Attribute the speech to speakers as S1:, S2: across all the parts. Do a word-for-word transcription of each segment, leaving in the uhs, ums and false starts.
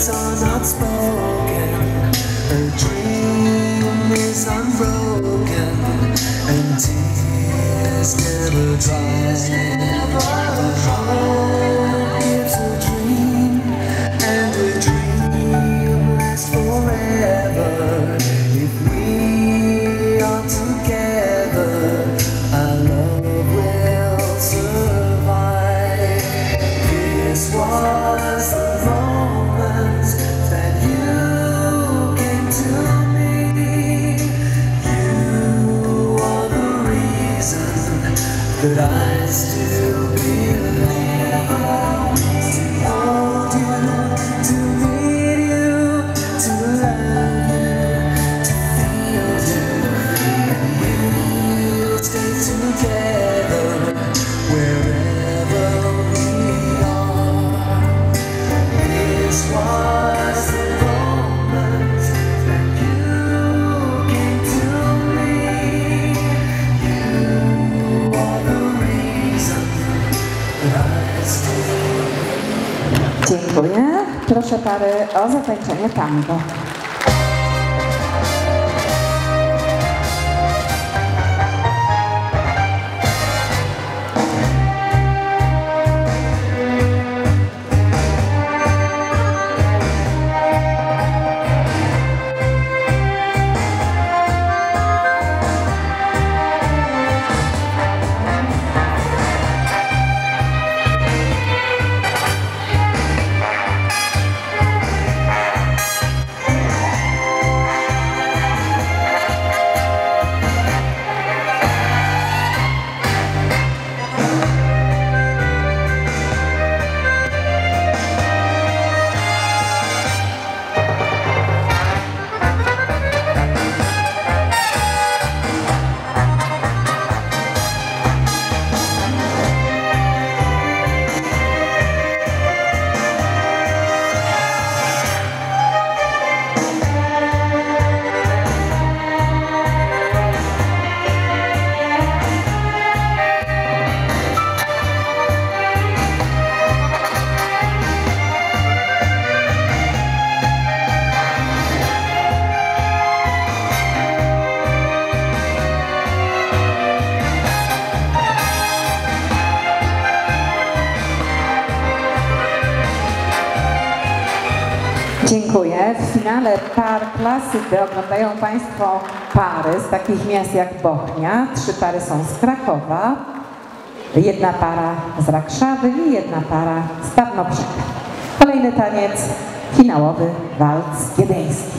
S1: words are not spoken. A dream is unbroken, and tears never dry. A heart gives a dream, and a dream lasts forever. If we are together, our love will survive. This was the moment that you came to me. You are the reason that I still believe. To hold you, to meet you, to love you, to feel you, and we'll stay together wherever we are. This was the moment that you came to me. You are the reason that I still.
S2: Dziękuję. Proszę pary o zatańczenie tango. Dziękuję. W finale par klasyki oglądają Państwo pary z takich miast jak Bochnia. Trzy pary są z Krakowa, jedna para z Warszawy i jedna para z Tarnobrzega. Kolejny taniec finałowy, walc wiedeński.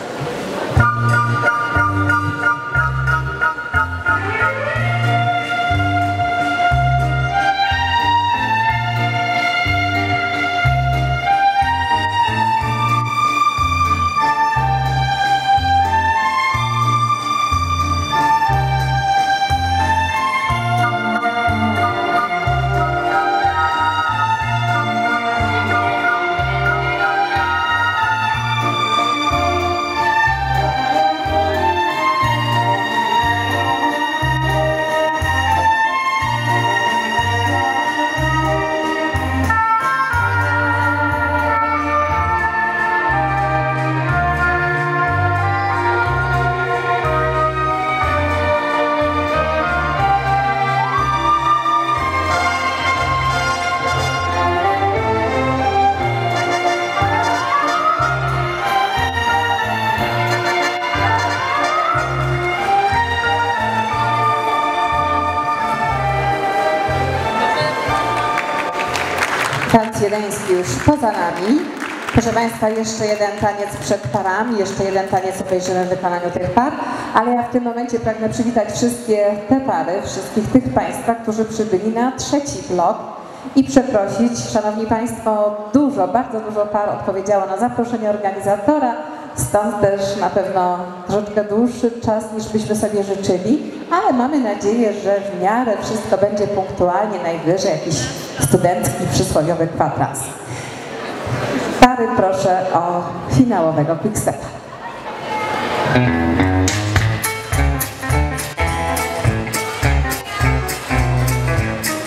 S2: Taniec wiedeński już poza nami. Proszę Państwa, jeszcze jeden taniec przed parami, jeszcze jeden taniec obejrzymy w wykonaniu tych par, ale ja w tym momencie pragnę przywitać wszystkie te pary, wszystkich tych Państwa, którzy przybyli na trzeci blok i przeprosić. Szanowni Państwo, dużo, bardzo dużo par odpowiedziało na zaproszenie organizatora, stąd też na pewno troszeczkę dłuższy czas niż byśmy sobie życzyli, ale mamy nadzieję, że w miarę wszystko będzie punktualnie, najwyżej jakiś studencki, przysłowiowy kwadrans. Pary proszę o finałowego quickstepa.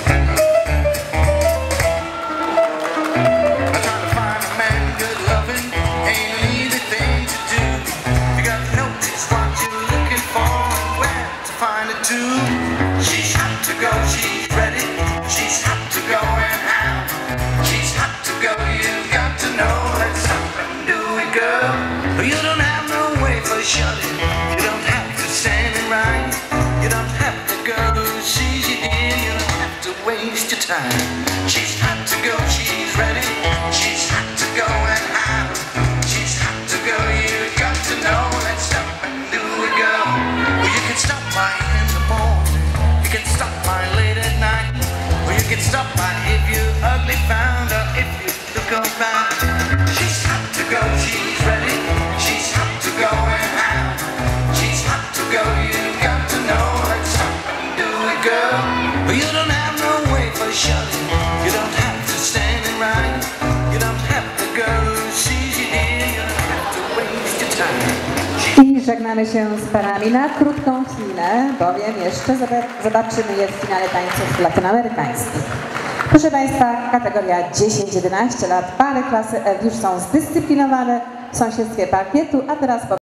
S3: I try to find a man good loving
S1: You don't have no way for shutting. You don't have to stand in line. You don't have to go who sees you in. You don't have to waste your time. She's hot to go, she's ready. She's hot to go and out. She's hot to go, you got to know. Let's stop and do it, go. Well, you can stop by in the morning. You can stop by late at night. Or you can stop by if you ugly found her. If you look around. She's hot to go, she's ready. She's hot to go and out. She's hot to go, you got to know. Let's stop and do it, girl. But you don't have no way for shutting. You don't have to stand in line. You don't have to go who sees you in. You don't have to waste your time.
S2: I żegnamy się z parami na krótką chwilę, bowiem jeszcze zobaczymy je w finale tańców latynoamerykańskich. Proszę Państwa, kategoria dziesięć jedenaście lat, pary klasy F już są zdyscyplinowane w sąsiedztwie parkietu, a teraz